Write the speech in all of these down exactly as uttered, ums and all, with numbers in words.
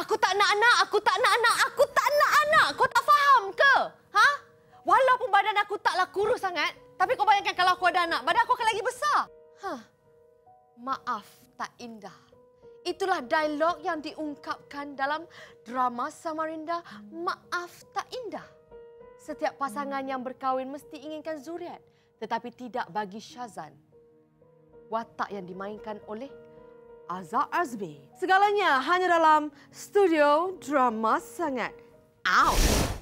Aku tak nak anak, aku tak nak anak, aku tak nak anak. Kau tak faham ke? Ha? Walaupun badan aku taklah kurus sangat, tapi kau bayangkan kalau aku ada anak, badan aku akan lagi besar. Hah. Maaf tak indah. Itulah dialog yang diungkapkan dalam drama Samarinda Maaf Tak Indah. Setiap pasangan yang berkahwin mesti inginkan zuriat, tetapi tidak bagi Shazan. Watak yang dimainkan oleh Azhar Azmi. Segalanya hanya dalam studio drama sangat. Out.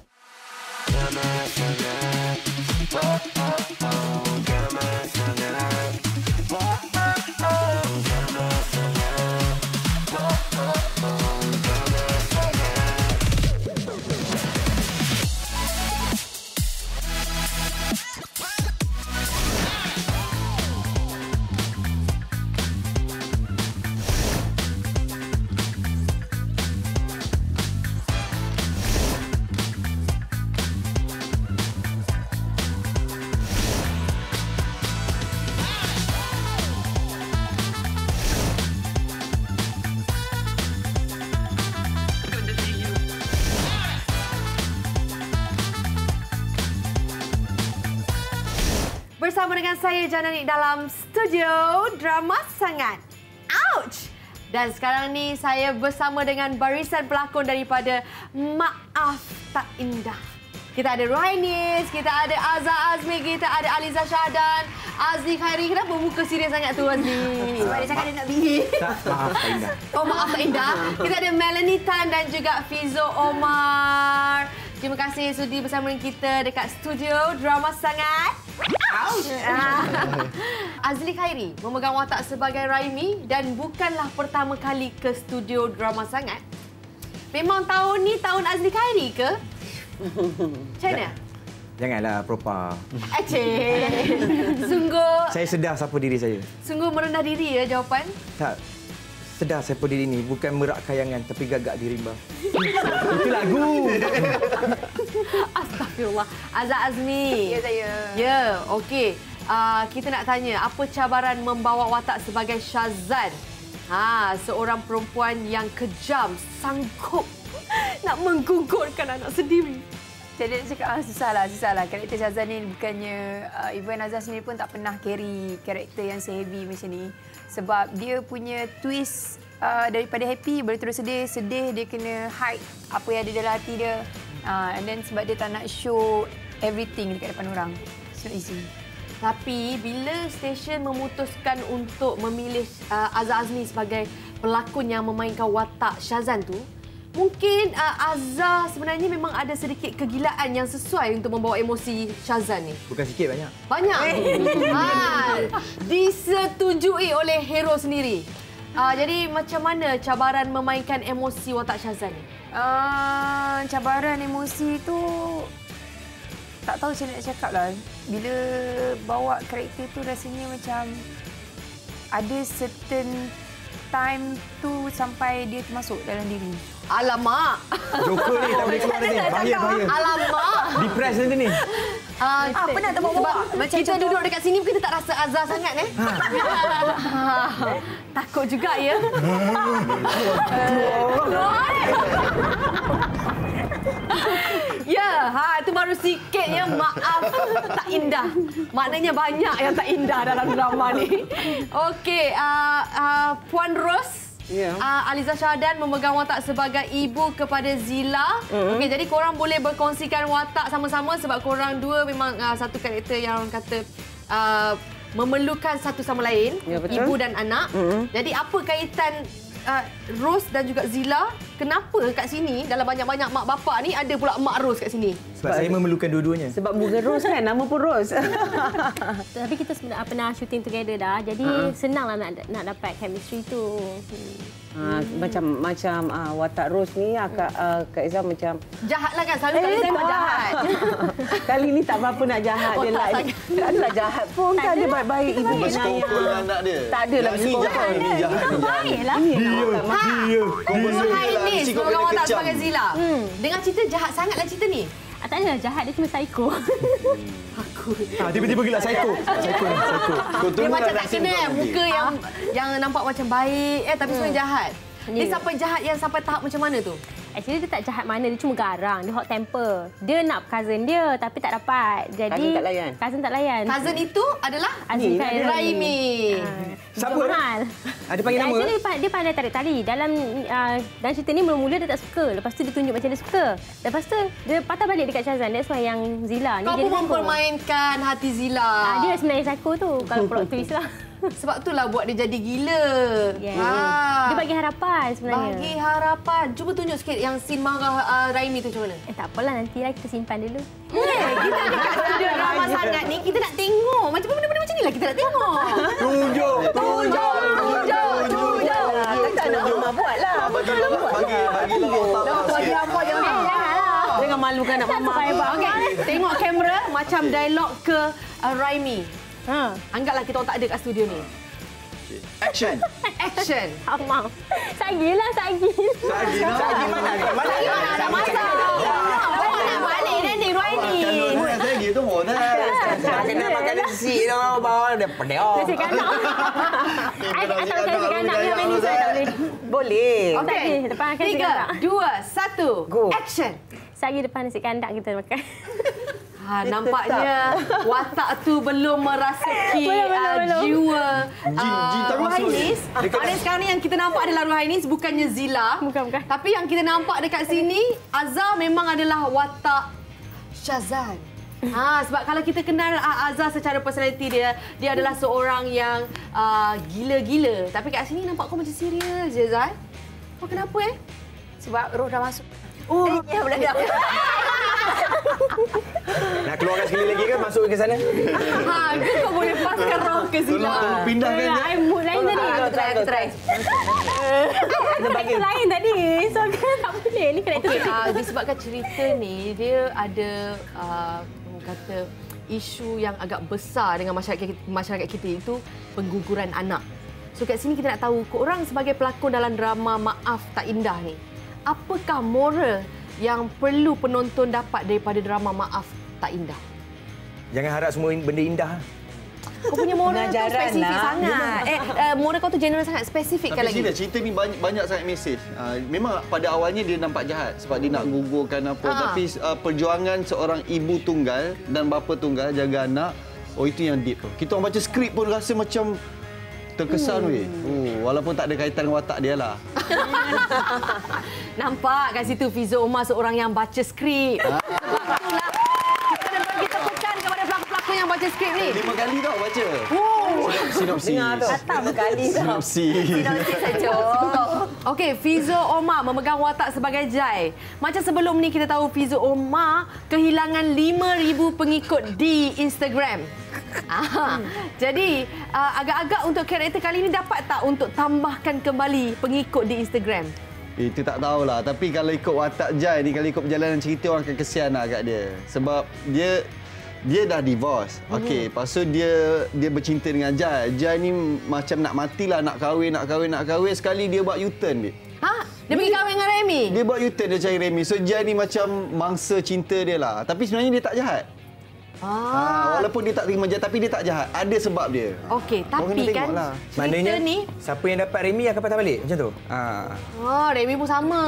Bersama dengan saya Janani dalam studio drama sangat. Ouch! Dan sekarang ni saya bersama dengan barisan pelakon daripada Maaf Tak Indah. Kita ada Rohainis, kita ada Azhar Azmi, kita ada Aliza Shahdan, Azli Khairi. Kenapa muka serius sangat tu Azli? Sebab dia cakap dia nak bihir. Maaf Tak Indah. Oh, Maaf Tak Indah. Kita ada Melanie Tan dan juga Fizo Omar. Terima kasih sudi bersama dengan kita dekat studio drama sangat. Ouch! Azli Khairi memegang watak sebagai Raimi dan bukanlah pertama kali ke studio drama sangat. Memang tahun ni tahun Azli Khairi ke? Macam mana? Janganlah propa. Aceh. Sungguh Saya sedar siapa diri saya. sungguh merendah diri ya jawapan. Tak. Sedar siapa diri ini. Bukan merak kayangan tapi gagak di rimba. Itu lagu. Astagfirullah. Azhar Azmi. Ya, saya. Ya, okey. Uh, kita nak tanya, apa cabaran membawa watak sebagai Shazan? Ha, seorang perempuan yang kejam, sanggup nak menggugurkan anak sendiri. Jadi nak cakap, ah, susahlah, susahlah. Karakter Shazan ni bukannya, uh, even Azhar sendiri pun tak pernah carry karakter yang se-heavy macam ni. Sebab dia punya twist uh, daripada happy, boleh terus sedih. Sedih, dia kena hide apa yang ada dalam hati dia. Uh, and then sebab dia tak nak show everything dekat depan orang. It's not easy. Tapi bila stesen memutuskan untuk memilih uh, Azhar Azmi sebagai pelakon yang memainkan watak Shazan tu, mungkin uh, Azhar sebenarnya memang ada sedikit kegilaan yang sesuai untuk membawa emosi Shazan ni. Bukan sikit, banyak. Banyak. ha, disetujui oleh hero sendiri. Uh, jadi macam mana cabaran memainkan emosi watak Shazan ni? Uh, cabaran emosi tu tak tahu macam mana nak cakap lah. Bila bawa karakter tu rasanya macam ada certain time tu sampai dia termasuk dalam diri. Alamak. Joker ni tak boleh keluar nanti. Bahaya, bahaya. Alamak. Depress nanti ni. Uh, Ah, penat tak bawa-bawa. Macam kita duduk dekat sini kita tak rasa Azhar sangat eh. Ha. Takut juga ya. Ya, ha itu baru sikit ya. Maaf tak indah. Maknanya banyak yang tak indah dalam drama ni. Okey, uh, uh, Puan Ros. Ya. Uh, Aliza Shahdan memegang watak sebagai ibu kepada Zila. Mm-hmm. Okey, jadi korang boleh berkongsikan watak sama-sama sebab korang dua memang uh, satu karakter yang orang kata uh, memerlukan satu sama lain, ya, betul. Ibu dan anak. Mm-hmm. Jadi apa kaitan uh, Ros dan juga Zila? Kenapa kat sini dalam banyak-banyak mak bapak ni ada pula mak Ros kat sini? Sebab saya memerlukan dua-duanya. Sebab bukan Ros kan, nama pun Ros. Tapi kita sebenarnya pernah shooting together dah. Jadi uh-huh. senanglah nak nak dapat chemistry tu. Hmm. Ha, hmm. Macam macam uh, watak Ros ni Kak uh, Kak Izzah macam jahatlah kan, selalu eh, saya jahat. Kali ni tak apa-apa nak jahat oh, dia tak lah. Tak adalah jahat pun, tak ada baik-baik ibu bersekongkol dengan anak dia. Tak adalah Ni jahat, ni jahat, ni jahat. Baiklah. Dia, dia, Puan Hainis memegang watak kecam. sebagai Zila. Hmm. Dengan cerita jahat sangatlah cerita ni. Ah, tak adalah jahat, dia cuma psycho. Aku. Ha, tiba-tiba gelak psycho. Psycho ni, psycho. Kau Dia tunggu macam tak nasib kena kau eh, nanti. muka yang yang nampak macam baik eh tapi sebenarnya jahat. Dia sampai jahat yang sampai tahap macam mana tu? Actually dia tak jahat mana, dia cuma garang, dia hot temper. Dia nak cousin dia tapi tak dapat. Jadi Cousin tak layan. Cousin tak layan. Cousin itu adalah Azmi Raimi. Siapa? Mahal. Ada panggil nama? Actually dia, dia pandai tarik tali. Dalam uh, dalam cerita ni mula-mula dia tak suka. Lepas tu dia tunjuk macam dia suka. Lepas tu dia patah balik dekat Shazan. That's why yang Zila ni Kau dia pun mempermainkan hati Zila. Uh, dia sebenarnya psycho tu kalau plot twist lah. Sebab itulah buat dia jadi gila. Yeah. Ha. Dia bagi harapan sebenarnya. Bagi harapan. Cuba tunjuk sikit yang scene marah uh, Raimi tu macam mana? Eh tak apalah, nantilah kita simpan dulu. Eh, kita dekat studio drama sangat ni, kita nak tengok. Macam benda-benda macam ni lah kita nak tengok. Tunjuk, tunjuk, Tunjuk, tunjuk. Tak nak rumah buat lah. Bagi bagi bagi lawa Bagi apa yang Jangan malukan nak mama. Okey, tengok kamera macam dialog ke uh, Raimi. Ha. Anggaplah kita orang tak ada kat studio ni. Action. Action. Amang. Sagilah, sagi. Lagi Lagi mana? Mana? Mana masa? Awak nak balik dah ni, Raimi. Mana saya gitu mau dah. Kena makan nasi tu bawah dia pedih. Nasi kanak. I tak tahu nasi kanak ni apa ni saya tak boleh. Boleh. Tak boleh. Depan akan nasi Tiga, kanak. dua, satu. Go. Action. Sagi depan nasi kandak kita makan. Ha, nampaknya watak tu belum merasaki Belum, belum, uh, belum. jiwa Jin- jin tak uh, masuk. Ruhainis. Ada sekarang ni yang kita nampak adalah Ruhainis, bukannya Zila. Bukan, bukan. Tapi yang kita nampak dekat sini, Azhar memang adalah watak Shazan. Ha, sebab kalau kita kenal uh, Azhar secara personality dia, dia adalah seorang yang uh, gila-gila. Tapi kat sini nampak kau macam serius je, Azhar. Kau kenapa eh? Sebab roh dah masuk. Oh, Ya, boleh dah. Nak keluarkan sekali lagi ke masuk ke sana? ha, ke kau boleh paskan roh ke Tolong Zila? tolong pindahkan dia. I mood lain tadi. Aku try, aku try. Karakter lain tadi. So kan tak boleh. Ni karakter Okey, lain. uh, disebabkan cerita ni dia ada uh, orang kata isu yang agak besar dengan masyarakat masyarakat kita, itu pengguguran anak. So kat sini kita nak tahu korang sebagai pelakon dalam drama Maaf Tak Indah ni, apakah moral yang perlu penonton dapat daripada drama Maaf Tak Indah? Jangan harap semua benda indah. Kau punya moral tu Pengajaran spesifik lah. sangat. Eh, uh, moral kau tu general sangat, spesifikkan Tapi lagi. serius, cerita ni banyak, banyak sangat mesej. Uh, memang pada awalnya dia nampak jahat sebab dia nak gugurkan apa. Ha. Tapi uh, perjuangan seorang ibu tunggal dan bapa tunggal jaga anak, oh itu yang deep tu. Kita orang baca skrip pun rasa macam terkesan Hmm. weh. Oh, walaupun tak ada kaitan dengan watak dia lah. Nampak kat situ Fizo Umar seorang yang baca skrip. Sebab itulah kita nak bagi tepukan kepada pelakon-pelakon yang baca skrip ni. Lima kali tau baca. Oh. Sinopsis. Dengar tu. Atas berkali tau. Sinopsis. Sinopsis saja. Okey, Fizo Omar memegang watak sebagai Jai. Macam sebelum ni kita tahu Fizo Omar kehilangan lima ribu pengikut di Instagram. Ah, jadi uh, agak-agak untuk karakter kali ini dapat tak untuk tambahkan kembali pengikut di Instagram? Itu tak tahulah. Tapi kalau ikut watak Jai ni, kalau ikut perjalanan cerita, orang akan kesian lah kat dia. Sebab dia dia dah divorce. Okey, lepas tu dia dia bercinta dengan Jai. Jai ni macam nak matilah, nak kahwin, nak kahwin, nak kahwin. Sekali dia buat U-turn dia. Ha? Dia pergi kahwin dengan Remy? Dia buat U-turn, dia cari Remy. So Jai ni macam mangsa cinta dia lah. Tapi sebenarnya dia tak jahat. Ah, walaupun dia tak terima jahat, tapi dia tak jahat. Ada sebab dia. Okey, Orang tapi kena kan tengoklah. cerita Maknanya ni... siapa yang dapat Remy akan patah balik macam tu. Ha. Oh, Remy pun sama.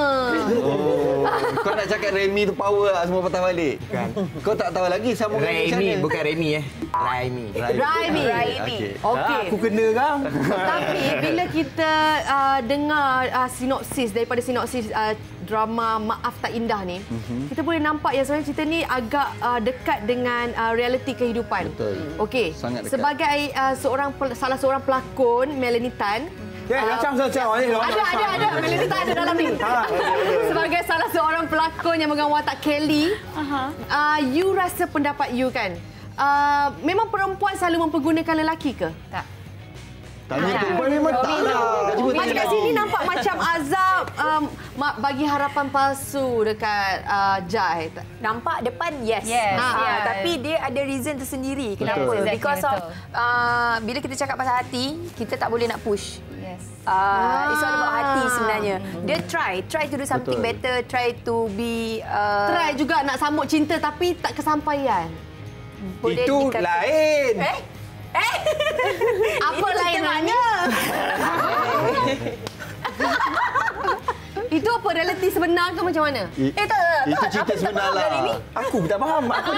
Oh, kau nak cakap Remy tu power lah, semua patah balik. Bukan. Kau tak tahu lagi sama dengan macam Remy mana. bukan Remy eh. Raimi. Raimi. Okey. Okey. Aku kena kau. Tapi bila kita uh, dengar uh, sinopsis daripada sinopsis uh, drama Maaf Tak Indah ni, mm-hmm. kita boleh nampak yang sebenarnya cerita ni agak uh, dekat dengan uh, realiti kehidupan. Betul. Okey. Sangat dekat. Sebagai uh, seorang salah seorang pelakon, Melanie Tan. Ya, macam macam ni. Ada, ada, ada. Melanie Tan ada dalam ni. Sebagai salah seorang pelakon yang memegang watak Kelly, uh, you rasa pendapat you kan? Uh, memang perempuan selalu mempergunakan lelaki ke? Tak. Tanya perempuan memang tak lah. Cuba Macam kat sini nampak macam Azhar um, bagi harapan palsu dekat uh, Jai. Nampak depan yes. Yes, Ha, yeah. tapi dia ada reason tersendiri kenapa. Betul. Because of uh, bila kita cakap pasal hati, kita tak boleh nak push. Yes. Uh, it's all about hati sebenarnya. Dia try, try to do something Betul. better, try to be uh, Try juga nak sambut cinta tapi tak kesampaian. boleh Itu dikata- lain. Eh? Eh? Apa lain makna? Itu apa? Realiti sebenar ke macam mana? I- Eh, tak, tak, tak. Itu cerita sebenar lah. Aku tak faham. Aku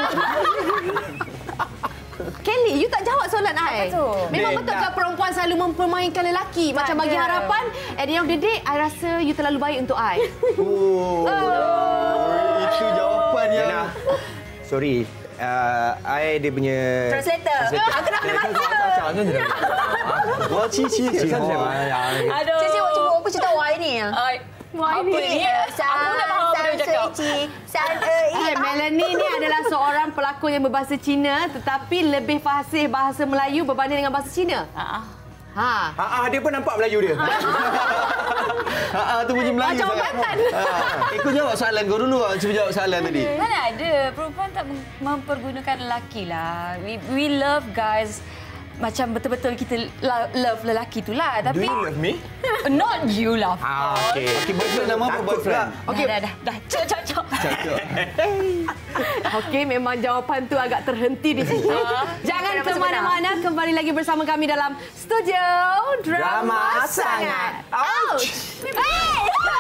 Kelly, you tak jawab soalan I. betul? Memang Dia betul ke nak- perempuan selalu mempermainkan lelaki? Macam bagi ada. harapan, at the end of the day, I rasa you terlalu baik untuk I. Oh. Itu jawapan yang... Yana, sorry. Uh, I dia punya... Translator. Aku nak kena baca. Wah, cici, cici. Aduh. Cici, awak cuba apa cerita Y ni? Wah, Apa ni? Aku nak faham apa dia cakap. San Eh, Melanie ni adalah seorang pelakon yang berbahasa Cina tetapi lebih fasih bahasa Melayu berbanding dengan bahasa Cina. Ha. Ha. Ha ah, dia pun nampak Melayu dia. Ha, ha, tu bunyi Melayu. Macam sangat. Batan. Ha. Eh, kau jawab soalan kau dulu. Cuba jawab soalan tadi. Mana ada perempuan tak mempergunakan lelaki lah. We, we love guys. Macam betul-betul kita love lelaki tu lah. Do Tapi you love me? not you lah. Ah, okey. Okey, boyfriend nama apa boyfriend? Okey, dah, dah, dah. Cok, cok, cok. Cakap. Okey, memang jawapan tu agak terhenti di situ. Jangan ke mana-mana, kembali lagi bersama kami dalam Studio Drama, Drama Sangat. Ouch! Hey!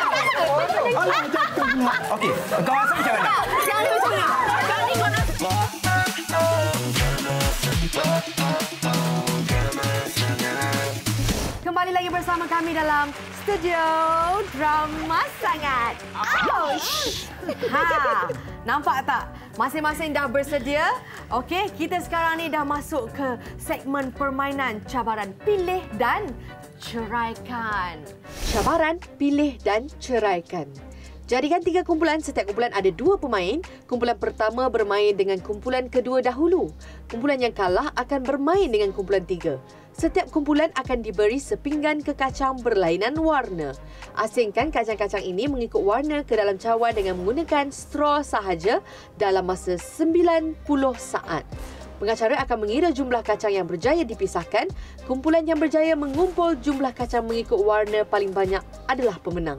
Okey, kau rasa macam mana? Jangan macam ni. Kali kau nak... Kembali lagi bersama kami dalam Studio Drama Sangat. Ouch! Ha, nampak tak? Masing-masing dah bersedia. Okey, kita sekarang ni dah masuk ke segmen permainan cabaran pilih dan ceraikan. Cabaran pilih dan ceraikan. Jadikan tiga kumpulan, setiap kumpulan ada dua pemain. Kumpulan pertama bermain dengan kumpulan kedua dahulu. Kumpulan yang kalah akan bermain dengan kumpulan tiga. Setiap kumpulan akan diberi sepinggan kekacang berlainan warna. Asingkan kacang-kacang ini mengikut warna ke dalam cawan dengan menggunakan straw sahaja dalam masa sembilan puluh saat. Pengacara akan mengira jumlah kacang yang berjaya dipisahkan. Kumpulan yang berjaya mengumpul jumlah kacang mengikut warna paling banyak adalah pemenang.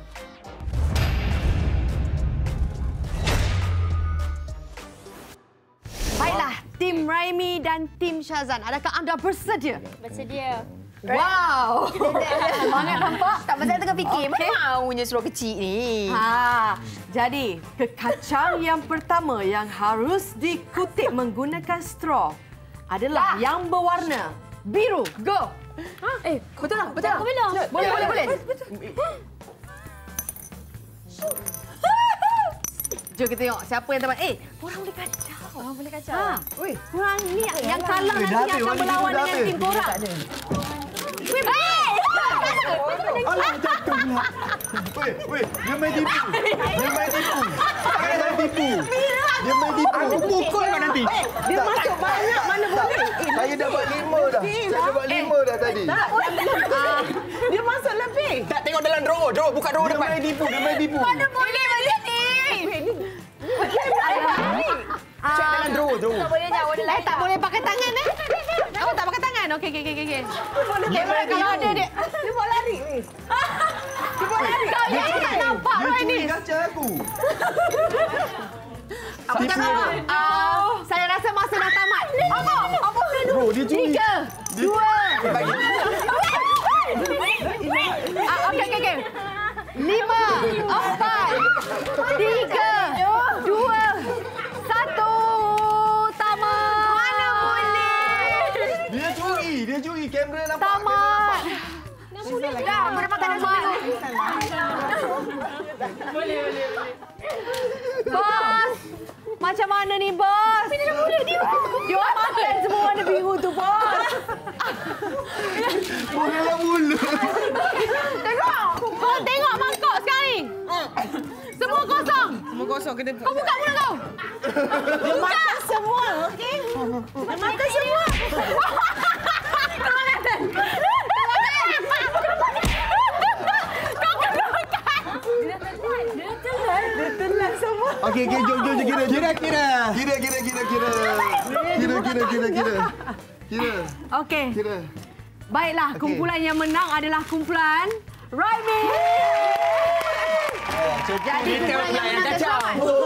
Baiklah, tim Raimi dan tim Syazan. Adakah anda bersedia? Bersedia. Wow! Semangat nampak? Tak pasal tengah fikir. Okey. Mana maunya suruh kecil ni? Ha, jadi, kekacang yang pertama yang harus dikutip menggunakan straw adalah yang berwarna biru. Go! Ha? Eh, betul lah, betul lah. Aku bilang. Boleh, boleh, boleh. Jom kita tengok siapa yang teman. Eh, korang boleh kacau. Orang boleh kacau. Ha. Oi, korang ni yang kalah nanti yang akan berlawan dengan tim korang. Weh, Alah, jatuh pula. Weh, weh, dia main tipu. Dia main tipu. Dia main tipu. Dia main tipu. Aku pukul kau nanti. dia masuk banyak mana boleh. Saya dapat lima dah. Saya dapat lima dah tadi. Dia masuk lebih. Tak tengok dalam drawer. Drawer, buka drawer Dia depan. main tipu. Dia main tipu. Boleh, boleh ni. Check dalam drawer, drawer. Tak boleh jauh. Boleh Eh, tak boleh pakai tangan eh. Oh, tak pakai tangan. Okey, okey, okey, okey. Kamera kalau ada dia. Dia buat lari ni. Dia buat lari. Kau yang tak nampak Roy ni. Dia kacau aku. Apa tak nampak? Ah, saya rasa masa dah tamat. Apa? Apa? Bro, dia curi. Tiga, dua. Ah, okey, okey, okey. Lima, empat, tiga, dua, satu. Tamat. Mana boleh? Dia curi. Dia curi. Kamera nampak. Tamat. Dah, boleh makan dah semua. Bos, macam mana ni, bos? Dia boleh dia. Dia orang makan semua warna biru tu, bos. Boleh lah mula. Tengok. Kau tengok mangkuk sekarang ni. Semua kosong. Semua kosong kena. Kau buka mulut kau. Dia makan semua, okey? Dia makan semua. Kau makan. Kau makan. Kau kena makan. Dia telan. Dia telan. Dia telan semua. Okey, okey, jom, jom, jom, kira. Kira, kira. Kira, kira, kira, kira. Kira, kira, kira, kira. Kira. Okey. Kira. Baiklah, Okey. kumpulan yang menang adalah kumpulan Raimi. Jadi kumpulan yang menang kacau.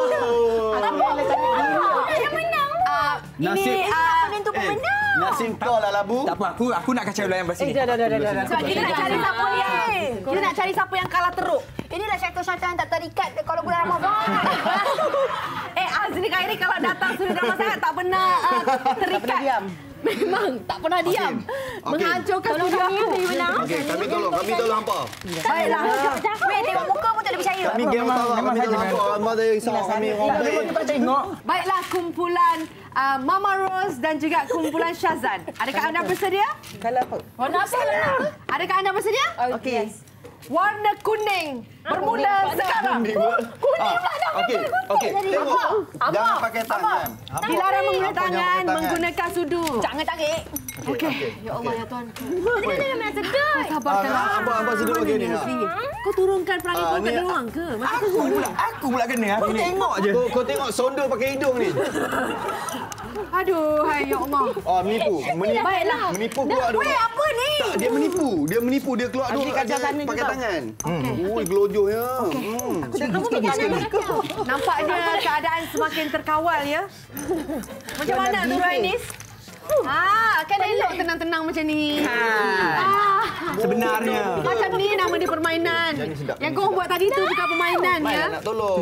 Yang menang. Ah, ini Nasib- ah, Penentu Eh, pemenang. nasib kau lah, Labu. Tak apa, aku aku nak kacau layan bersini. Dah, dah, dah, dah. sebab kita nak cari siapa yang kita nak cari siapa yang kalah teruk. Ini dah syaitan tak terikat kalau bulan Ramadan. Eh, Azli Khairi kalau datang sudah drama sangat tak pernah uh, terikat. Tak pernah diam. Memang tak pernah diam. Okey. Menghancurkan studio aku. Okey, kami tolong, kami tolong hampa. Baiklah. Weh, tengok muka pun tak boleh percaya. Kami game tahu, kami tolong hampa. Hampa dah risau kami orang baik. Tengok. Baiklah, kumpulan uh, Mama Rose dan juga kumpulan Syazan. Adakah anda bersedia? Kalau apa? Warna apa? Adakah anda bersedia? Okey. Warna kuning. Bermula sekarang. Kuning pula dah. Okey, okey. Tengok. Jangan pakai tangan. Dilarang menggunakan tangan, menggunakan sudu. Jangan tarik. Okey. Ya Allah, ya Tuhan. Tadi dia memang sedut. Sabarkanlah. Abang, abang sedut lagi ni. Kau turunkan perangai kau kat orang ke? Masa Aku pula, aku pula kena. Aku tengok je. Kau, kau tengok sondol pakai hidung ni. Aduh, hai ya Allah. Oh, menipu. Menipu. Baiklah. Menipu keluar dulu. Weh, apa ni? Tak, dia menipu. Dia menipu. Dia keluar dulu. Dia pakai tangan. Oi, gelojohnya. Hmm. Kamu pegang Nampaknya keadaan semakin terkawal ya. Macam mana tu Rainis? Ah, kan elok tenang-tenang macam ni. Ah, Sebenarnya. macam ni nama dia permainan. Yang kau buat tadi tu bukan permainan ya. Baiklah, nak tolong.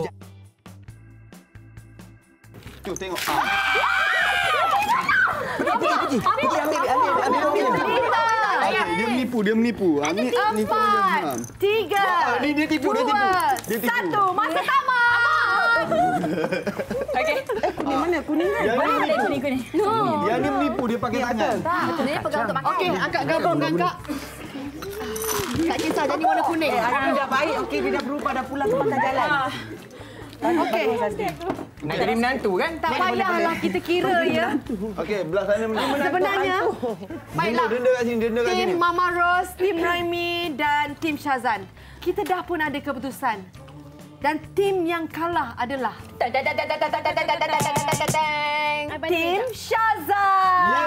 Tu tengok. Ah. Pergi, pergi. Pergi ambil, ambil, ambil, ambil. Okay, dia menipu, dia menipu. Ah, ni menipu Empat, dia. tiga, Ah, ni dia tipu, dia tipu. dua, Dia tipu. satu. Masa tamat. Okey. Eh, kuning mana? Kuning kan? Yang ni menipu. Kuning, kuning. Yang ni menipu, dia pakai tangan. Ni pegang untuk makan. Okey, angkat gabung angkat. Tak kisah jadi warna kuning. Hari ni dah baik. Okey, dia dah berubah, dah pulang ke pasar jalan. Okey. Nak jadi menantu kan? Tak payahlah kita kira ya. Okey, belah sana menipu. Sebenarnya, baiklah. Denda kat sini, denda kat sini. Tim Mama Rose, Tim Raimi dan Tim Syazan. Kita dah pun ada keputusan. Dan tim yang kalah adalah Tim Syazan.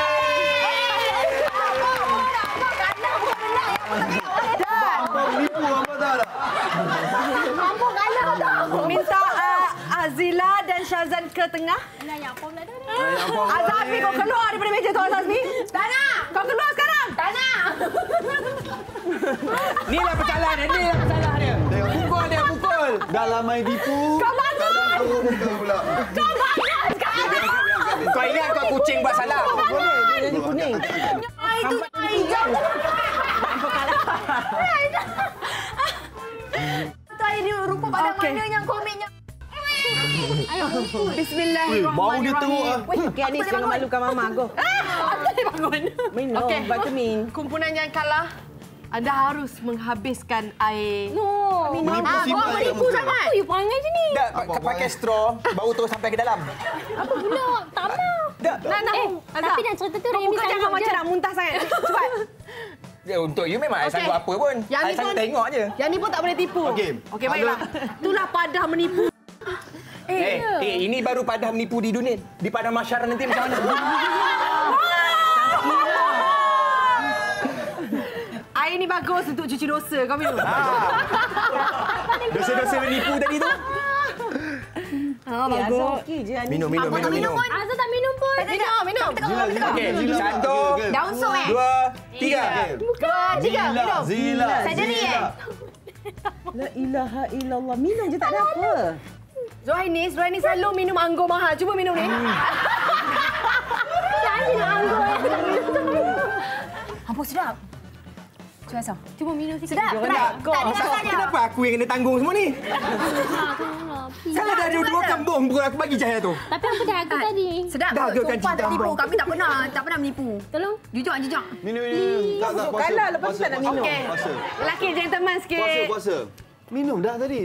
Apa menipu, apa tak tak? Minta uh, Azila dan Syazan ke tengah. Azazmi, kau keluar daripada meja tu, Azazmi. Tak nak. Kau keluar sekarang. Tak nak. Inilah pecahan dia, inilah pecahan dia. Pukul dia, pukul. Dah lama tipu. Kau bangun. Kau bukan pula. Kau bangun sekarang. Kau ingat kau kucing buat salah. Boleh, dia jadi kuning. Itu Aida. Tadi dia rupa pada Okey. mana yang komiknya. Bismillahirrahmanirrahim. Bau dia teruk ah. Okey, Anis, jangan malukan Mama. Go. Apa dia bangun? Minum Okey. vitamin. Kumpulan yang kalah, anda harus menghabiskan air. No. Menipu Ah, simpan. kau menipu sangat. Apa you perangai macam ni? Tak, pa- pakai straw, bau terus sampai ke dalam. Apa pula? Tak mau. Tak. Nak, nak. Eh, Azhar. tapi dalam cerita tu Kau Raimi bukan jangan sanggup macam je. nak muntah sangat. Cepat. Ya, untuk you memang okay. Okey. sanggup apa pun. Yang ni I sanggup pun- tengok je. Yang ni pun tak boleh tipu. Okey. Okey, baiklah. Itulah padah menipu. Eh, eh, ini baru padah menipu di dunia. Di padang masyarakat nanti macam mana? Air ni bagus untuk cuci dosa. Kau minum. Dosa-dosa menipu tadi tu. Ah, Eh, Azhar okey je. Anis. Minum, minum, minum, minum. Azhar tak minum pun. Minum, minum. Okey, satu, Daun sup eh. dua, tiga. Dua, tiga. Minum. Zila. Saya diri eh. La ilaha illallah. Minum je tak ada apa. Zohainis, Zohainis selalu minum anggur mahal. Cuba minum ni. Saya minum anggur. Ampun sedap. Cuba Azhar. Cuba minum sikit. Sedap. Tak ada rasanya. Kenapa aku yang kena tanggung semua ni? Salah dah ada dua kambung pun aku bagi cahaya tu. Tapi apa dah aku tadi? Sedap. Dah ke kan Sumpah cerita tak tipu. abang? Kami tak pernah tak pernah menipu. Tolong. Jujur, jujur. Minum, minum, minum. Tak, tak, puasa. Kalah, lepas tu tak nak minum. Okey. Puasa. Lelaki gentleman sikit. Puasa, puasa. Minum dah tadi.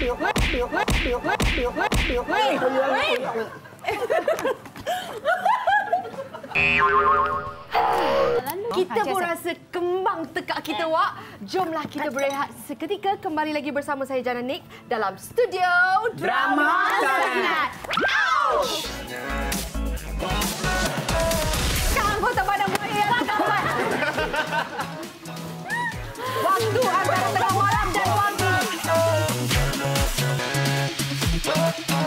Kita pun rasa kembang tekak kita, Wak. Jomlah kita berehat seketika. Kembali lagi bersama saya, Jana Nick, dalam studio Drama Sangat. Ouch! Sekarang kau tak pandang buaya yang kawan. Waktu antara tengah malam dan pagi.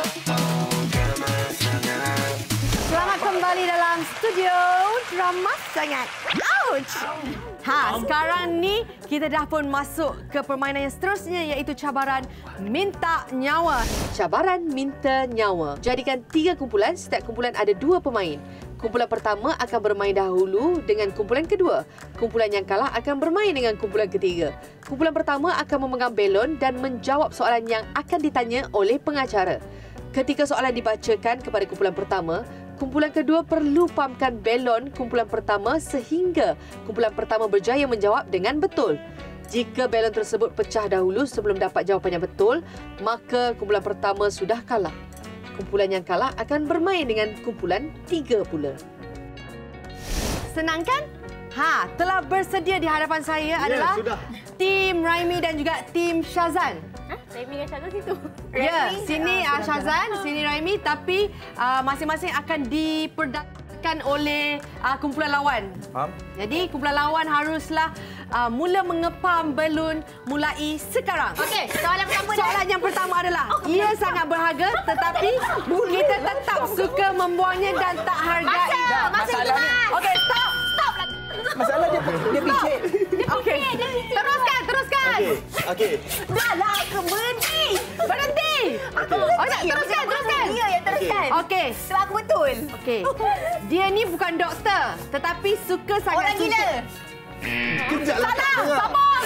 Selamat kembali dalam studio Drama sangat. Ouch! Ha, sekarang ni kita dah pun masuk ke permainan yang seterusnya iaitu cabaran minta nyawa. Cabaran minta nyawa. Jadikan tiga kumpulan, setiap kumpulan ada dua pemain. Kumpulan pertama akan bermain dahulu dengan kumpulan kedua. Kumpulan yang kalah akan bermain dengan kumpulan ketiga. Kumpulan pertama akan memegang belon dan menjawab soalan yang akan ditanya oleh pengacara. Ketika soalan dibacakan kepada kumpulan pertama, kumpulan kedua perlu pahamkan belon kumpulan pertama sehingga kumpulan pertama berjaya menjawab dengan betul. Jika belon tersebut pecah dahulu sebelum dapat jawapan yang betul, maka kumpulan pertama sudah kalah. Kumpulan yang kalah akan bermain dengan kumpulan tiga pula. Senang kan? Ha, telah bersedia di hadapan saya adalah sudah. tim Raimi dan juga tim Syazan. Ha? Raimi dengan Syazan situ. Ya, sini uh, Syazan, sini Raimi, tapi uh, masing-masing akan diperdagangkan oleh uh, kumpulan lawan. Faham? Jadi kumpulan lawan haruslah uh, mula mengepam belon mulai sekarang. Okey, soalan pertama Soalan yang pertama adalah, ia sangat berharga tetapi kita tetap suka membuangnya dan tak hargai. Masa, masa hitungan. Okey, stop. Stop lah. Masalah dia dia picit. Okey. Teruskan, teruskan. Okey. Dah lah, berhenti. Berhenti. Oh, tak, teruskan, teruskan. Dia yang teruskan. Okey. Sebab aku betul. Okey. Dia ni bukan doktor tetapi suka sangat Orang suka. gila. Kejaplah. Salah, sabar.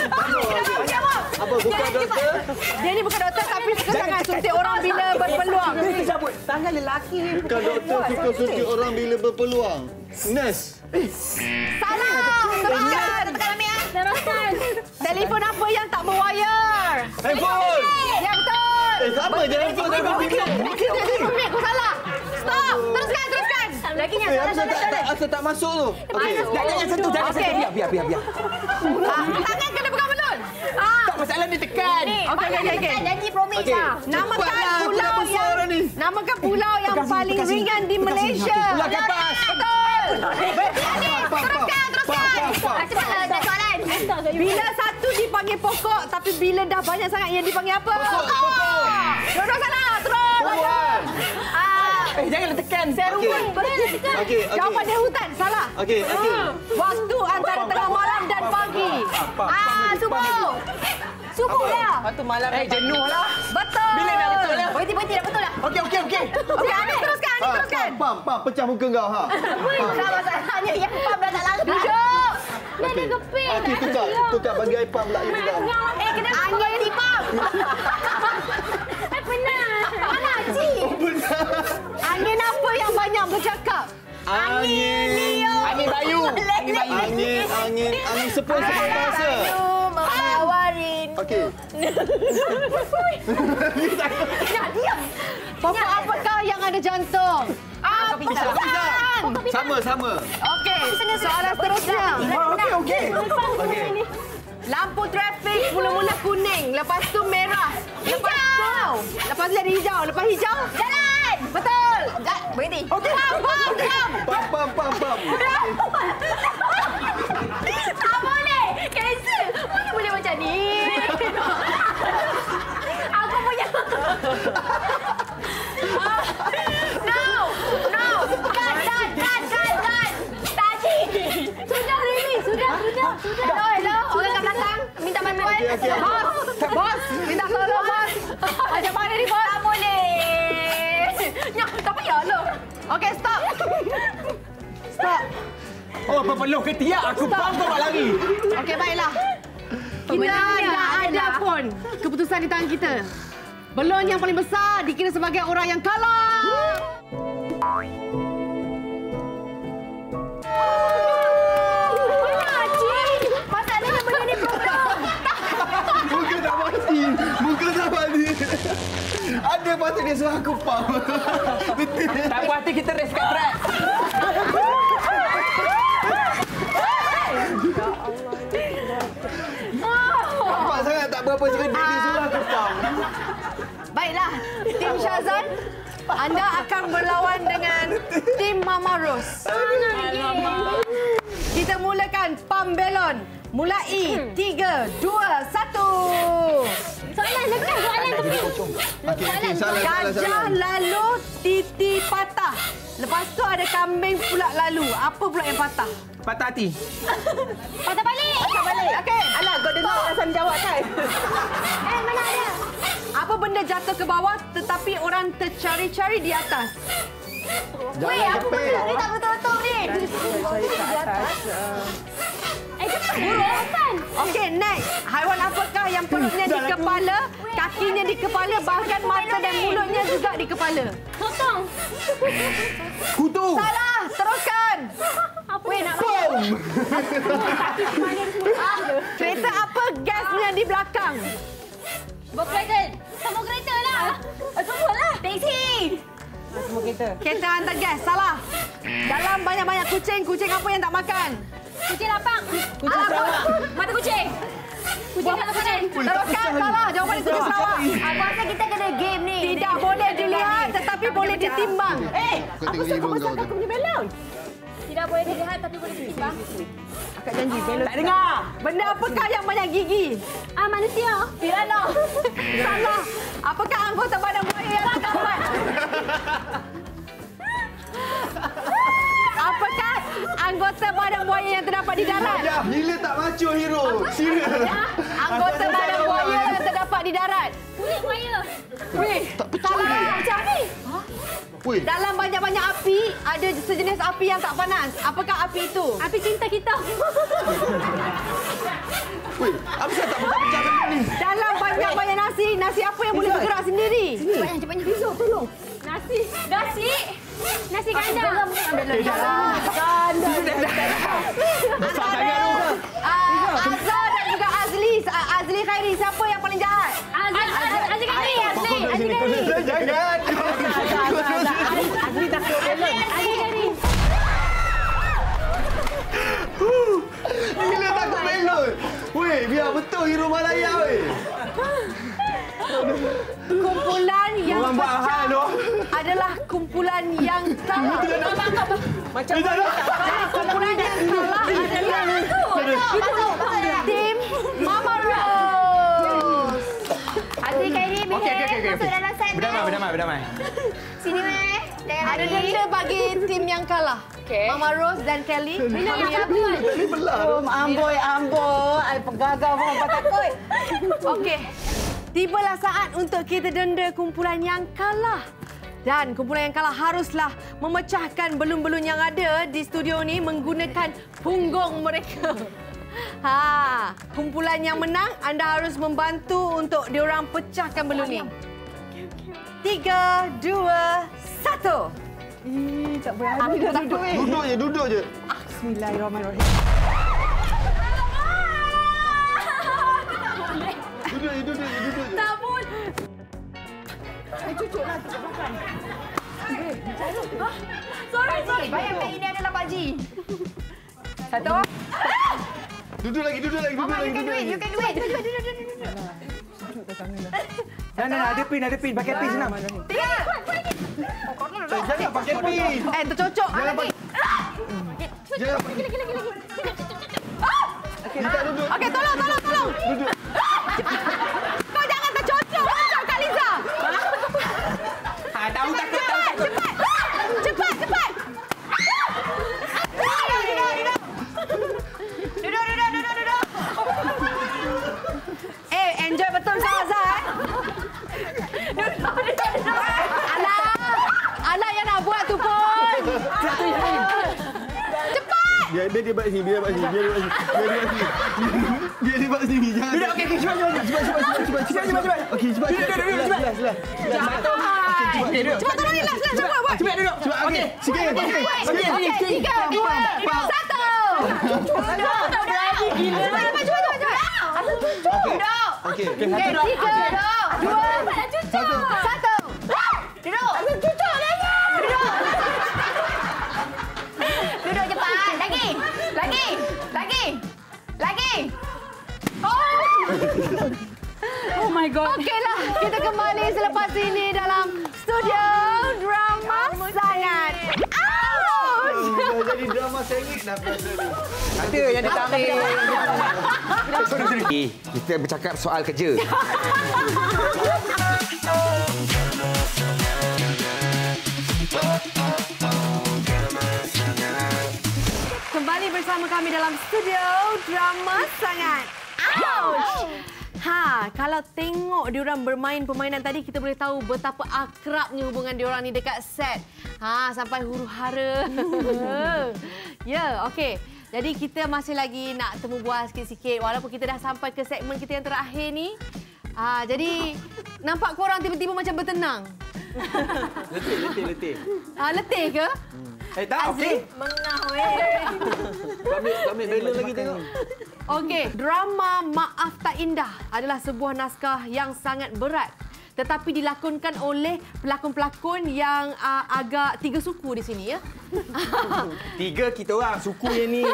Apa bukan doktor? Dia ni bukan doktor tapi suka sangat suntik orang bila berpeluang. Dia cabut tangan lelaki. Bukan doktor suka suntik orang bila berpeluang. Nurse. Salah. Teruskan. Tekan ambil ah. Teruskan. Telefon apa yang tak berwayar? Handphone. Ya, betul. Eh, sama je handphone tapi bimbang. Okey, kau salah. Stop. Teruskan, teruskan. Lagi yang Eh, soalan asal soalan tak, tak, soalan. asal tak masuk tu? Okey. Jangan sentuh, jangan Okey. sentuh. Biar, biar, biar, biar. Ah, tangan kena pegang belon. Ah. Tak masalah dia tekan. Ni, Okey, okey, okey. tekan janji promise Okey. lah. Namakan Cepatlah, aku pulau dah besar yang dah ni. namakan pulau yang Tekan sini, paling tekan sini. ringan di Tekan sini, Malaysia. okey. Pulau Kapas. Betul. Teruskan, teruskan. Ah, cepatlah dah soalan. Bila satu dipanggil pokok tapi bila dah banyak sangat ia dipanggil apa? Pokok, pokok. Dua-dua salah. Terus. Tumbuhan. Ah, Eh, janganlah tekan. Okey. Okey, okey. jawapan dia hutan. Salah. Okey, okey. Waktu antara tengah malam dan pagi. Ah, subuh. Subuh lah. Waktu malam eh jenuh lah. Betul. Bila dah betul lah. Berhenti, berhenti dah betul lah. Okey, okey, okey. Okey, Anik teruskan, Anik teruskan. Pam, pam, pecah muka kau ha. Tak masalahnya yang pam dah tak larat. Duduk. Dah ada keping. Okey, tukar. Tukar bagi air pam pula you tukar. Eh, kenapa angin ni pam? Eh, benar. Mana Cik? Angin apa yang banyak bercakap? Angin. Angin bayu. Angin bayu. Angin, angin, angin sepoi-sepoi bahasa. Membawarin. Okey. Nak diam. Pokok apakah yang ada jantung? Ah, Pisang, pisang. Sama, sama. Okey, soalan seterusnya. Okey, okey. Okey. Lampu trafik mula-mula kuning, lepas tu merah. Lepas tu, lepas tu jadi hijau, lepas hijau Jalan. betul. Ah, berhenti. Okey, pam, pam, pam. Pam, pam, pam, pam. Tak boleh. Cancel. Mana boleh macam ni? Aku punya. No. No. Cut, cut, cut, cut, cut. Tadi. Sudah, Rini. Sudah, sudah, sudah. Hello, hello. Orang kat belakang. Minta bantuan. Okey, okey. Bos, bos, minta tolong bos. Macam mana ni bos? Tak boleh. Ya, tak payah lah. Okey, stop. Stop. Oh, berpeluh ke tiap? Aku pam kau buat lari. Okey, baiklah. Kita Pemenangnya dah ada adalah- pun keputusan di tangan kita. Belon yang paling besar dikira sebagai orang yang kalah. Mana, Cik? Masalahnya benda ni belum. Muka tak mati. Muka tak mati. Ada patut dia suruh aku pam. Betul. Tak puas hati kita race kat track. Nampak sangat tak berapa cerdik dia suruh aku pam. Baiklah, tim Syazan, anda akan berlawan dengan tim Mama Ros. Kita mulakan pam belon. Mulai tiga, dua, satu. Soalan lekas, soalan tepi. Okey, okey, salah, salah, Gajah salah. lalu titi patah. Lepas tu ada kambing pula lalu. Apa pula yang patah? Patah hati. Patah balik. Patah balik. Okey. Alah, kau dengar alasan jawab kan? Eh, mana ada? Apa benda jatuh ke bawah tetapi orang tercari-cari di atas? Weh, apa benda ni tak betul-betul ni? Cari kat atas. Eh, cepat. Buruk kan? Okey, next. Haiwan apakah yang perutnya di kepala, kakinya di kepala, bahkan mata dan mulutnya juga di kepala? Sotong. Kutu. Salah. Teruskan. Weh, nak Bom. Kereta apa gasnya di belakang? berkereta. Semua kereta lah. Semua lah. Teksi. Semua kereta. Kereta hantar gas. Salah. Dalam banyak-banyak kucing, kucing apa yang tak makan? Kucing lapang. Kucing Sarawak. Mata kucing. Kucing kata kucing. Teruskan. Salah. Jawapan itu kucing Sarawak. Aku rasa kita kena game ni. Tidak boleh dilihat tetapi boleh ditimbang. Eh, Kau tengok hero kau tu. punya belon. Tidak boleh dilihat tapi boleh ditimbang. Akak janji. Belok. Tak dengar. Benda apakah yang banyak gigi? Ah, manusia. Piranha. Salah. Apakah anggota badan buaya yang terdapat? Apakah anggota badan buaya yang terdapat di darat? Gila tak macu hero. Serius. Anggota badan buaya yang terdapat di darat. Kulit buaya. Weh, Tak pecah ni. Macam ni. Weh, dalam banyak-banyak api, ada sejenis api yang tak panas. Apakah api itu? Api cinta kita. weh. Apa saya tak pecah-pecah benda ni? Dalam banyak-banyak nasi, nasi apa yang boleh bergerak sendiri? Cepatnya, cepatnya. Rizal, tolong. Nasi. Nasi. Nasi ganda. Besar sangat tu. Ah, Azhar dan juga Azli. Ah, Azli Khairi, siapa yang paling jahat? Azli. Azli Khairi. Azli. Azli Khairi. Jangan. Azli takut belon. Azli Khairi. Gila takut belon. Weh, biar betul hero Malaya weh. Kumpulan yang Orang buat pecah hal tu. adalah kumpulan yang kalah. Macam mana? Kumpulan yang kalah adalah tim Mama Rose. Azli Khairi Okey, okey, okey, okey. masuk dalam set. Berdamai, berdamai, berdamai. Sini meh. Ada denda bagi tim yang kalah. Okey. Mama Rose dan Kelly. Bila nak buat? Ni belah. Oh, amboi, amboi. Ai pegagal pun apa takut. Okey. Tibalah saat untuk kita denda kumpulan yang kalah. Dan kumpulan yang kalah haruslah memecahkan belun-belun yang ada di studio ni menggunakan punggung mereka. Ha, kumpulan yang menang, anda harus membantu untuk diorang pecahkan belun ni. Tiga, dua, satu. Ih, tak boleh Aku ada takut. duduk eh. Duduk je, duduk je. Bismillahirrahmanirrahim. Duduk je, duduk je, duduk je. Tak boleh. Cucuklah kat belakang. Sorry, sorry. Bayangkan ini adalah Pak Ji. Satu. Duduk lagi, duduk lagi, duduk Mama, lagi. you can do duduk it, lagi. you can do it. Duduk, duduk, duduk, duduk. Nah, nah, nah, ada pin, ada pin. Pakai pin senang. Tiga. Eh, jangan pakai pin. Eh, tercocok. Jangan Lagi. pakai. Jangan pakai. Lagi, lagi, lagi. Okey, tak duduk. Okey, tolong, tolong, tolong. Duduk. Kau jangan tercocok. Cocok Kak Liza. Ha, tahu takut, tahu takut. Cepat. Cepat, cepat. Duduk, duduk, duduk. Duduk, duduk, duduk, duduk. Eh, enjoy betul kau, Azhar. Eh? Duduk, duduk, duduk. Alah. Alah yang nak buat tu pun. Cepat. Biar dia dia buat sini, biar dia buat sini, biar dia buat sini. Biar dia buat sini. Biar dia buat sini. Jangan. Duduk, okey, okey, cepat, cepat, cepat, cepat, cepat, cepat, cepat, cepat, cepat. Okey, cepat. Duduk, duduk, duduk, cepat. Sebelah, sebelah. Satu. Okey, duduk. Cepat tolong ni, last, last. Cepat, buat. Cepat duduk. Cepat, okey. Sikit, okey. Okey, tiga, dua, satu. Duduk, duduk. Gila. Cepat, cepat, cepat, cepat. Duduk. Okey. Okey, tiga, dua, satu. Satu. Duduk. Cucuk lagi. Duduk. Duduk cepat. Lagi. Lagi. Lagi. Lagi. Oh. Oh my God. Okeylah, kita kembali selepas ini dalam studio drama sangat. Ouch. Dah jadi drama sengit dah pada ni. Ada yang ditarik. Okay, kita bercakap soal kerja. sangat. Ouch! Ha, kalau tengok diorang bermain permainan tadi, kita boleh tahu betapa akrabnya hubungan diorang ni dekat set. Ha, sampai huru-hara. Ya, okey. Jadi kita masih lagi nak temu bual sikit-sikit walaupun kita dah sampai ke segmen kita yang terakhir ni. Ha, jadi nampak korang tiba-tiba macam bertenang. Letih, letih, letih. Ha, letih ke? Hmm. Eh, tak, okey. Mengah weh. Ambil, ambil balon lagi tengok. Okey, drama Maaf Tak Indah adalah sebuah naskah yang sangat berat tetapi dilakonkan oleh pelakon-pelakon yang uh, agak tiga suku di sini ya. Tiga kita orang suku yang ni.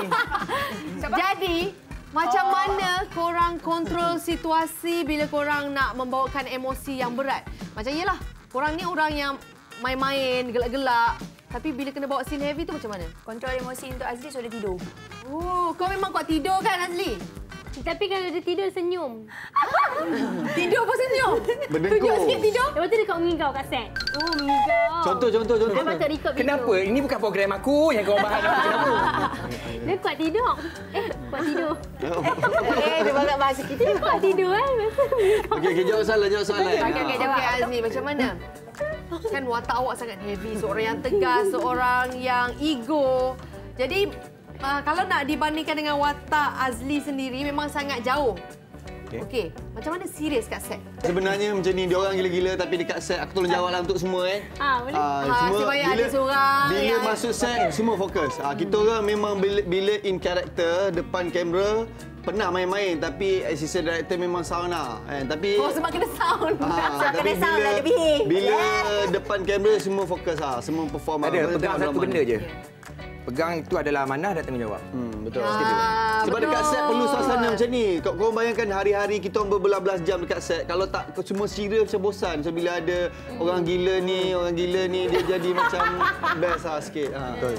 Jadi, macam oh. mana korang kontrol situasi bila korang nak membawakan emosi yang berat? Macam iyalah, korang ni orang yang main-main, gelak-gelak. Tapi bila kena bawa scene heavy tu macam mana? Kontrol emosi untuk Azli sudah tidur. Oh, kau memang kuat tidur kan Azli? Tapi kalau dia tidur senyum. Tidur pun senyum? Berdengkur. Tunjuk sikit tidur. Lepas tu dia kat mengigau kat set. Oh, mengigau. Contoh, contoh, contoh. Dia patut record video. Kenapa? Ini bukan program aku yang kau bahas aku. Kenapa? Dia kuat tidur. Eh, kuat tidur. Eh, dia banyak bahasa kita. Dia kuat tidur kan. Okey, okay, jawab soalan, jawab soalan. Okey, okey, jawab. Okey, Azli, macam mana? Kan watak awak sangat heavy. Seorang yang tegas, seorang yang ego. Jadi, uh, kalau nak dibandingkan dengan watak Azli sendiri, memang sangat jauh. Okey. Okay. Macam mana serius kat set? Sebenarnya macam ni, diorang gila-gila tapi dekat set aku tolong jawablah untuk semua eh. Ah, boleh. Ah, Ha, supaya ada seorang bila yang- masuk set semua fokus. Ah, kita orang memang bila, bila in character depan kamera pernah main-main tapi assistant director memang sound lah. Eh, tapi Oh, sebab kena sound. Ah, tapi kena sound bila, dah lebih. bila depan kamera semua fokus ah, semua perform. Ada, ah, pegang drama satu ni. benda je. Pegang itu adalah amanah dan tanggungjawab. Hmm, betul. Ah, Sebab betul. dekat set perlu suasana macam ni. Kau, kau bayangkan hari-hari kita orang berbelas-belas jam dekat set. Kalau tak kau semua serius macam bosan. So bila ada orang gila ni, orang gila ni dia jadi macam best lah sikit. Ha. Betul.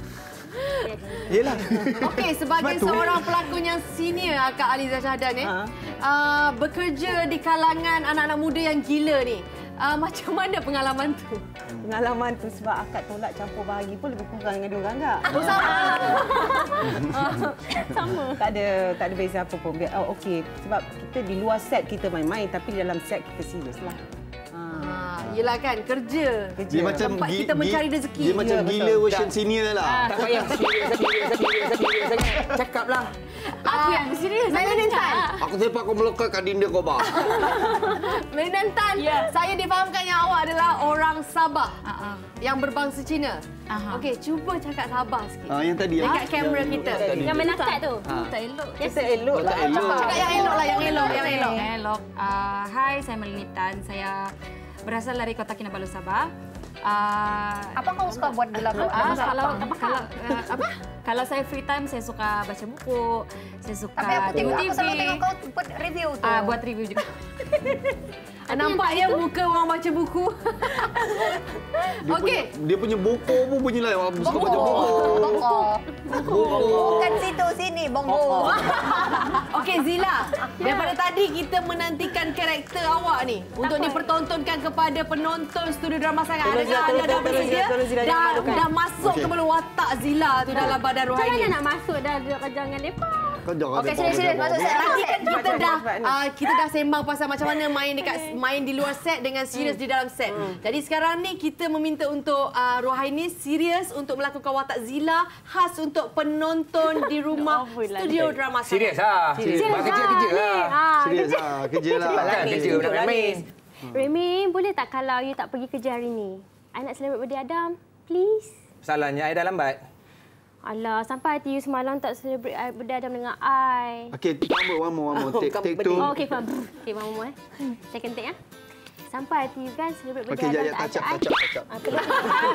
Yelah. Okey, sebagai seorang pelakon yang senior Kak Aliza Syahdan eh, uh, bekerja di kalangan anak-anak muda yang gila ni. Uh, macam mana pengalaman tu? Pengalaman tu sebab akak tolak campur bahagi pun lebih kurang dengan diorang enggak. Oh, sama. Sama. Tak ada tak ada beza apa pun. Oh, okey. Sebab kita di luar set kita main-main tapi di dalam set kita serius lah. Ah, yelah kan, kerja. Dia macam Tempat gi- kita mencari gi- rezeki. Dia macam Ya, gila betul. version senior lah. Tak payah serius, serius, serius, serius sangat. Cakaplah. Aku yang serius. Melanie Tan. Aku sepak kau melekat kat dinda kau bah. Melanie Tan, Ya. saya difahamkan yang awak adalah orang Sabah. Uh-uh. Yang berbangsa Cina. Aha. Okey, cuba cakap Sabah sikit. Ah, yang tadi. Dekat ah. kamera kita. Yang menakat tu. Tak elok. Kita elok lah. Tak elok. Cakap yang elok lah, yang elok, yang elok. Elok. Uh, hai, saya Melanie Tan. Saya berasal dari Kota Kinabalu, Sabah. Uh, Apa kau suka buat dalam Ah, kalau kalau uh, apa? Kalau saya free time saya suka baca buku, saya suka Tapi aku tengok, tengok aku T V. selalu tengok kau buat review tu. Ah, buat review juga. Nampak ya muka orang baca buku. Dia Okey. punya, dia punya boko pun bunyi lain. Orang suka baca Bongko. boko. Bongko. Bukan situ, sini. Bongko. Okey Zila, daripada tadi kita menantikan karakter awak ni untuk dipertontonkan kepada penonton studio drama sangat. Tolong Adakah Zila, anda tolong, dah tolong bersedia? Zila, tolong Zila, jangan Dah, malukan. dah masuk Okey. ke dalam watak Zila tu dalam badan Macam mana rohani. nak masuk dah jangan lepak. Kau jangan Okey, lepak serius, serius. macam Masuk bawah. set. Tadi kan kita Cepat, dah cepat ni. uh, kita dah sembang pasal macam mana main dekat main di luar set dengan serius di dalam set. Jadi sekarang ni kita meminta untuk uh, Rohaini serius untuk melakukan watak Zila khas untuk penonton di rumah studio drama sangat. Serius lah. Serius. Buat kerja-kerja lah. Ah, Serius lah, kerja lah. Bukan kerja, bukan main-main. Remy, boleh tak kalau you tak pergi kerja hari ni? I nak celebrate birthday Adam, please. Salahnya, I dah lambat. Alah, sampai hati you semalam tak celebrate I- birthday Adam dengan I. Okey, tambah one more, one more. Take, take two. Oh, okey, faham. Okey, faham eh. Second take ya. Sampai hati you kan celebrate birthday Okey, Adam jap, jap, tak touch up, ajak I. touch up, touch up. Ah, terus.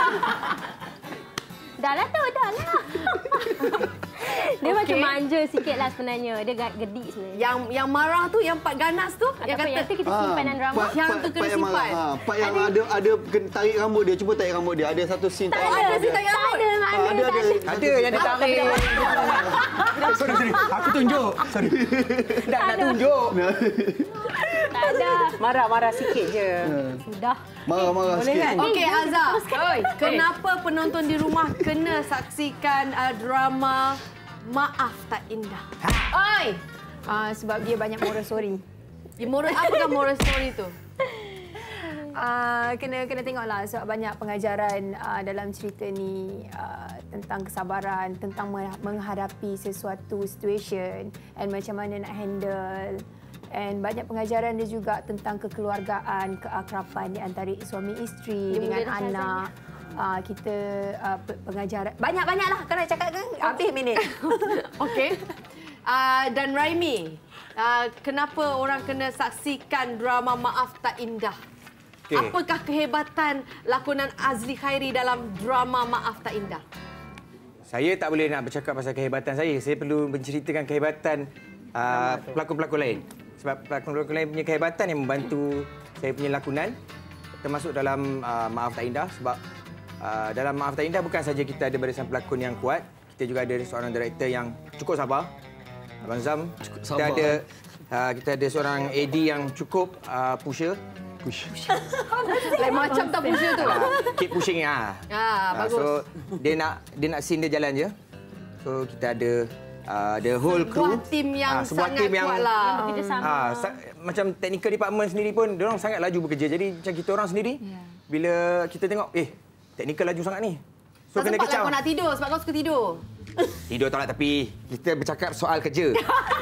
Dah lah tu, dah lah. Dia macam manja sikit lah sebenarnya. Dia ga- gedik sebenarnya. Yang yang marah tu, yang part ganas tu, yang Ataupun yang kata tu kita simpan dalam drama. part- Yang part- tu kena part yang simpan. marah. Ha, part yang ada ada kena tarik rambut dia. Cuba tarik rambut dia. Ada satu scene tarik ada rambut si dia. tangan Tak rambut. ada, Ah, mana ada tak ada. ada. Ada yang dia tarik. Sorry, sorry. Aku tunjuk. Sorry. Dah nak tunjuk. Tak ada. Marah-marah sikit je. Sudah. Marah-marah Boleh sikit. kan? Okey Azhar, kenapa penonton di rumah kena saksikan uh, drama Maaf Tak Indah? Oi, Uh, sebab dia banyak moral story. Di moral apakah moral story tu? Uh, kena kena tengoklah sebab banyak pengajaran uh, dalam cerita ni uh, tentang kesabaran, tentang menghadapi sesuatu situation and macam mana nak handle. And banyak pengajaran dia juga tentang kekeluargaan, keakraban di antara suami isteri Dia dengan anak. Uh, kita uh, pengajaran banyak-banyaklah. Kau nak cakap ke? Habis minit. Okey. Uh, dan Raimi, uh, kenapa orang kena saksikan drama Maaf Tak Indah? Okay. Apakah kehebatan lakonan Azli Khairi dalam drama Maaf Tak Indah? Saya tak boleh nak bercakap pasal kehebatan saya. Saya perlu menceritakan kehebatan uh, pelakon-pelakon lain. Sebab pelakon-pelakon lain punya kehebatan yang membantu saya punya lakonan. Termasuk dalam uh, Maaf Tak Indah. Sebab uh, dalam Maaf Tak Indah bukan saja kita ada barisan pelakon yang kuat. Kita juga ada seorang director yang cukup sabar. Abang Zam. Cukup kita sabar. ada uh, kita ada seorang A D yang cukup uh, pusher. Push. Lain macam tak pusher tu. Uh, keep pushing ah. Ah, bagus. So dia nak dia nak scene dia jalan je. So kita ada uh, the whole crew. Sebuah tim yang Ah, sebuah sangat tim yang kuat lah. Yang bekerjasama. Ah, sa- macam technical department sendiri pun dia orang sangat laju bekerja. Jadi macam kita orang sendiri Yeah. bila kita tengok eh technical laju sangat ni. So Tak kena sempat lah kecau. kau nak tidur sebab kau suka tidur. Tidur tak nak tapi kita bercakap soal kerja.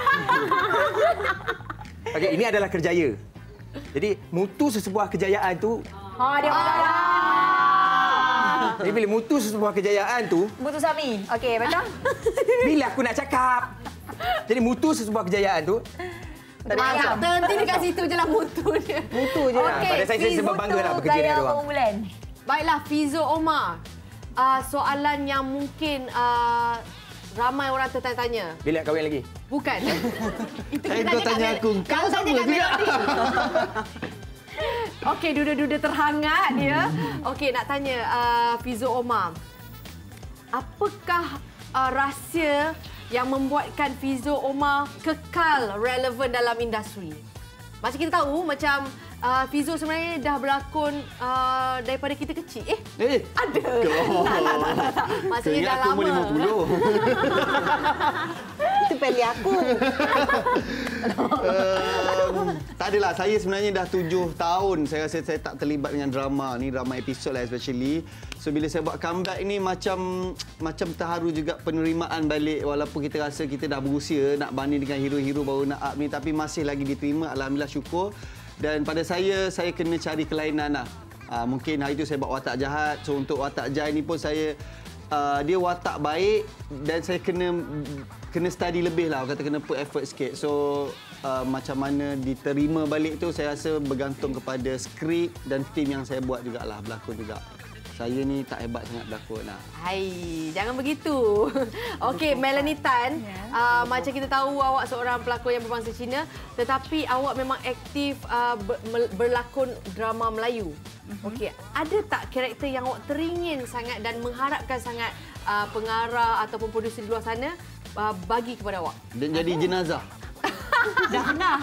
Okey, ini adalah kerjaya. Jadi mutu sesebuah kejayaan tu, Ha, dia ah. jadi bila mutu sesebuah kejayaan tu, Mutu Sami. Okey, betul? bila aku nak cakap. Jadi mutu sesebuah kejayaan tu, tak ada macam. Terhenti dekat situ je lah mutu dia. Mutu je lah. Okey, Pada saya, saya sebab bangga lah bekerja dengan dia orang. Baiklah, Fizo Omar. Uh, soalan yang mungkin uh, ramai orang tertanya-tanya. Bila nak kahwin lagi? Bukan. Itu Eh, kita kau tanya kat aku. Mel- Kau Kau tanya sama kat juga. Melody. Okey, duda-duda terhangat dia. Okey, nak tanya uh, Fizo Omar. Apakah uh, rahsia yang membuatkan Fizo Omar kekal relevan dalam industri? Macam kita tahu, macam uh, Fizo sebenarnya dah berlakon uh, daripada kita kecil. Eh, Eh, ada. Oh. Tak, tak, tak, tak, tak. Maksudnya dah Kau ingat aku lama. umur lima puluh. Itu peli aku. um, tak adalah. Saya sebenarnya dah tujuh tahun saya rasa saya tak terlibat dengan drama ni, drama episod lah especially. So bila saya buat comeback ni macam macam terharu juga penerimaan balik walaupun kita rasa kita dah berusia nak banding dengan hero-hero baru nak up ni tapi masih lagi diterima. Alhamdulillah, syukur. Dan pada saya saya kena cari kelainan lah. Uh, mungkin hari tu saya buat watak jahat. So untuk watak jahat ni pun saya uh, dia watak baik dan saya kena kena study lebih lah, kata kena put effort sikit. So uh, macam mana diterima balik tu saya rasa bergantung kepada skrip dan tim yang saya buat jugalah, berlakon juga. Saya ni tak hebat sangat berlakon lah. Hai, jangan begitu. Okey, Melanie Tan, uh, macam kita tahu awak seorang pelakon yang berbangsa Cina, tetapi awak memang aktif uh, ber, berlakon drama Melayu. Okey, ada tak karakter yang awak teringin sangat dan mengharapkan sangat uh, pengarah ataupun produser di luar sana uh, bagi kepada awak? Dan jadi jenazah. Dah pernah.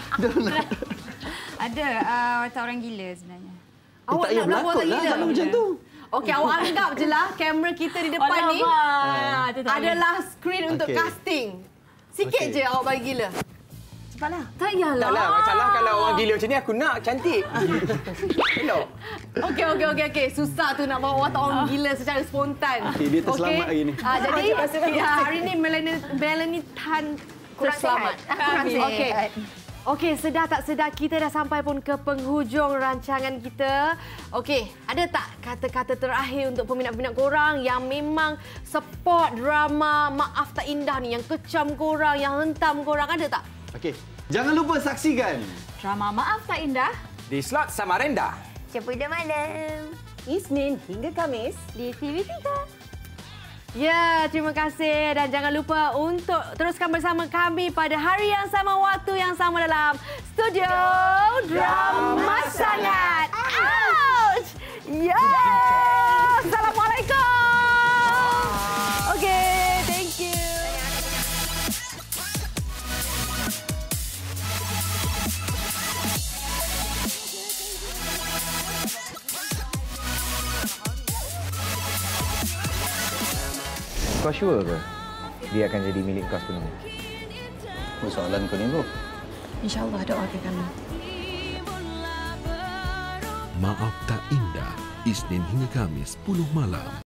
Ada uh, watak orang gila sebenarnya. Awak tak payah nak berlakon berlakon lah gila? kalau macam tu. Okey, awak anggap je lah kamera kita di depan ni Alamak. Tu tak boleh. adalah skrin untuk Okey. casting. Sikit Okey. je awak bagi gila. Cepatlah. Tak yalah. Tak lah, masalah kalau orang gila macam ni aku nak cantik. Elok. Okey, okey, okey, okey. Susah tu nak bawa watak orang gila secara spontan. Okey, dia terselamat hari ni. Ah, jadi ya, hari ni Melanie, Melanie Tan Kurang terselamat. sihat. Kurang Okey. sihat. Okey, sedar tak sedar kita dah sampai pun ke penghujung rancangan kita. Okey, ada tak kata-kata terakhir untuk peminat-peminat korang yang memang support drama Maaf Tak Indah ni, yang kecam korang, yang hentam korang, ada tak? Okey. Jangan lupa saksikan Drama Maaf Tak Indah Di slot Samarinda. Cepuda malam. Isnin hingga Kamis. di T V tiga. Ya, terima kasih dan jangan lupa untuk teruskan bersama kami pada hari yang sama, waktu yang sama dalam Studio Drama Sangat. Ouch! Ya! Assalamualaikum! Okey, thank you. Kau sure ke dia akan jadi milik kau sepenuhnya? Apa soalan kau ni, bro? InsyaAllah doakan kami. Maaf Tak Indah, Isnin hingga Kamis sepuluh malam.